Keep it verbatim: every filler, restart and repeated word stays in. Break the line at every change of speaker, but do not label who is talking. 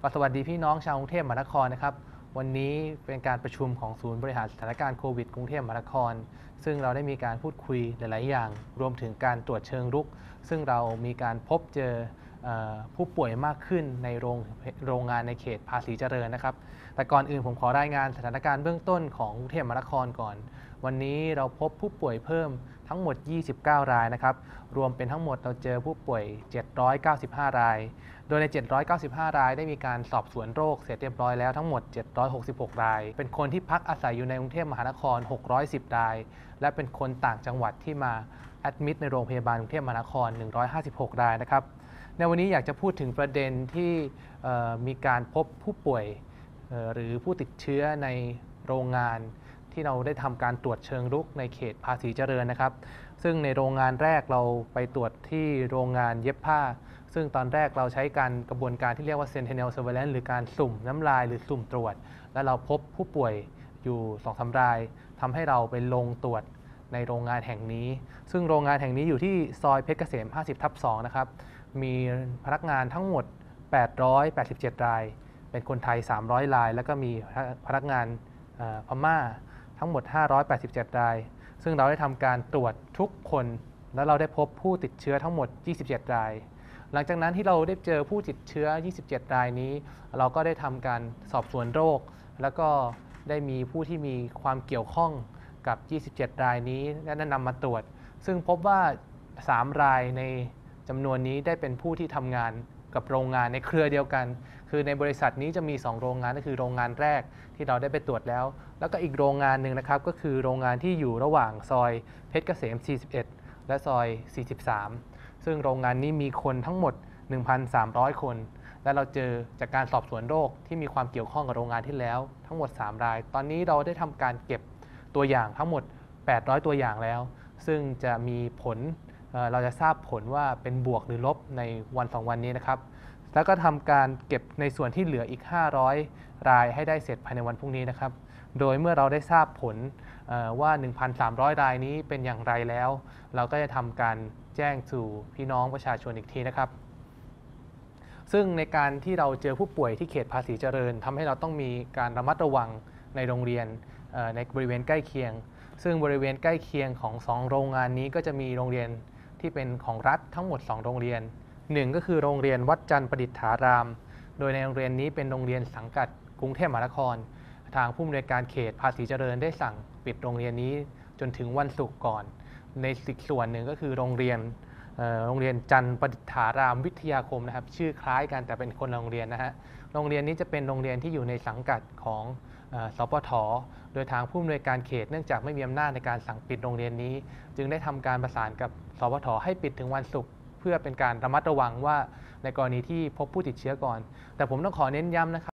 ก็สวัสดีพี่น้องชาวกรุงเทพมหานครนะครับวันนี้เป็นการประชุมของศูนย์บริหารสถานการณ์โควิดกรุงเทพมหานครซึ่งเราได้มีการพูดคุยหลายๆอย่างรวมถึงการตรวจเชิงรุกซึ่งเรามีการพบเจอผู้ป่วยมากขึ้นในโรงโรงงานในเขตภาษีเจริญนะครับแต่ก่อนอื่นผมขอรายงานสถานการณ์เบื้องต้นของกรุงเทพมหานครก่อนวันนี้เราพบผู้ป่วยเพิ่มทั้งหมดยี่สิบเก้ารายนะครับรวมเป็นทั้งหมดเราเจอผู้ป่วยเจ็ดร้อยเก้าสิบห้ารายโดยในเจ็ดร้อยเก้าสิบห้ารายได้มีการสอบสวนโรคเสร็จเรียบร้อยแล้วทั้งหมดเจ็ดร้อยหกสิบหกรายเป็นคนที่พักอาศัยอยู่ในกรุงเทพมหานครหกร้อยสิบรายและเป็นคนต่างจังหวัดที่มาแอดมิดในโรงพยาบาลกรุงเทพมหานครหนึ่งร้อยห้าสิบหกรายนะครับในวันนี้อยากจะพูดถึงประเด็นที่มีการพบผู้ป่วยหรือผู้ติดเชื้อในโรงงานที่เราได้ทำการตรวจเชิงรุกในเขตภาษีเจริญนะครับซึ่งในโรงงานแรกเราไปตรวจที่โรงงานเย็บผ้าซึ่งตอนแรกเราใช้การกระบวนการที่เรียกว่า Sentinel Surveillance หรือการสุ่มน้ำลายหรือสุ่มตรวจและเราพบผู้ป่วยอยู่ สองถึงสาม รายทำให้เราไปลงตรวจในโรงงานแห่งนี้ซึ่งโรงงานแห่งนี้อยู่ที่ซอยเพชรเกษม ห้าสิบทับสอง นะครับมีพนักงานทั้งหมดแปดร้อยแปดสิบเจ็ดรายเป็นคนไทยสามร้อยรายแล้วก็มีพนักงานพม่าทั้งหมดห้าร้อยแปดสิบเจ็ดรายซึ่งเราได้ทำการตรวจทุกคนและเราได้พบผู้ติดเชื้อทั้งหมดยี่สิบเจ็ดรายหลังจากนั้นที่เราได้เจอผู้ติดเชื้อยี่สิบเจ็ดรายนี้เราก็ได้ทำการสอบสวนโรคแล้วก็ได้มีผู้ที่มีความเกี่ยวข้องกับยี่สิบเจ็ดรายนี้และนำมาตรวจซึ่งพบว่าสามรายในจำนวนนี้ได้เป็นผู้ที่ทำงานกับโรงงานในเครือเดียวกันคือในบริษัทนี้จะมีสองโรงงานก็คือโรงงานแรกที่เราได้ไปตรวจแล้วแล้วก็อีกโรงงานหนึ่งนะครับก็คือโรงงานที่อยู่ระหว่างซอยเพชรเกษมสี่สิบเอ็ดและซอยสี่สิบสามซึ่งโรงงานนี้มีคนทั้งหมด หนึ่งพันสามร้อย คนและเราเจอจากการสอบสวนโรคที่มีความเกี่ยวข้องกับโรงงานที่แล้วทั้งหมดสามรายตอนนี้เราได้ทำการเก็บตัวอย่างทั้งหมดแปดร้อยตัวอย่างแล้วซึ่งจะมีผลเราจะทราบผลว่าเป็นบวกหรือลบในวันสองวันนี้นะครับแล้วก็ทำการเก็บในส่วนที่เหลืออีกห้าร้อยรายให้ได้เสร็จภายในวันพรุ่งนี้นะครับโดยเมื่อเราได้ทราบผลว่า หนึ่งพันสามร้อย รายนี้เป็นอย่างไรแล้วเราก็จะทำการแจ้งสู่พี่น้องประชาชนอีกทีนะครับซึ่งในการที่เราเจอผู้ป่วยที่เขตภาษีเจริญทำให้เราต้องมีการระมัดระวังในโรงเรียนในบริเวณใกล้เคียงซึ่งบริเวณใกล้เคียงของสองโรงงานนี้ก็จะมีโรงเรียนที่เป็นของรัฐทั้งหมดสองโรงเรียนหนึ่งก็คือโรงเรียนวัดจันทร์ประดิษฐารามโดยในโรงเรียนนี้เป็นโรงเรียนสังกัดกรุงเทพมหานครทางผู้อำนวยการเขตภาษีเจริญได้สั่งปิดโรงเรียนนี้จนถึงวันศุกร์ก่อนในอีกส่วนหนึ่งก็คือโรงเรียนโรงเรียนจันทร์ประดิษฐารามวิทยาคมนะครับชื่อคล้ายกันแต่เป็นคนละโรงเรียนนะฮะโรงเรียนนี้จะเป็นโรงเรียนที่อยู่ในสังกัดของสปท.โดยทางผู้อำนวยการเขตเนื่องจากไม่มีอำนาจในการสั่งปิดโรงเรียนนี้จึงได้ทำการประสานกับสปท.ให้ปิดถึงวันศุกร์เพื่อเป็นการระมัดระวังว่าในกรณีที่พบผู้ติดเชื้อก่อนแต่ผมต้องขอเน้นย้ำนะครับ